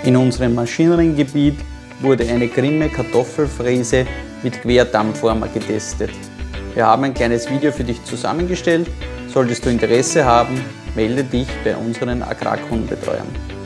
In unserem Maschinenringgebiet wurde eine Grimme Kartoffelfräse mit Querdampfformer getestet. Wir haben ein kleines Video für dich zusammengestellt. Solltest du Interesse haben, melde dich bei unseren Agrarkundenbetreuern.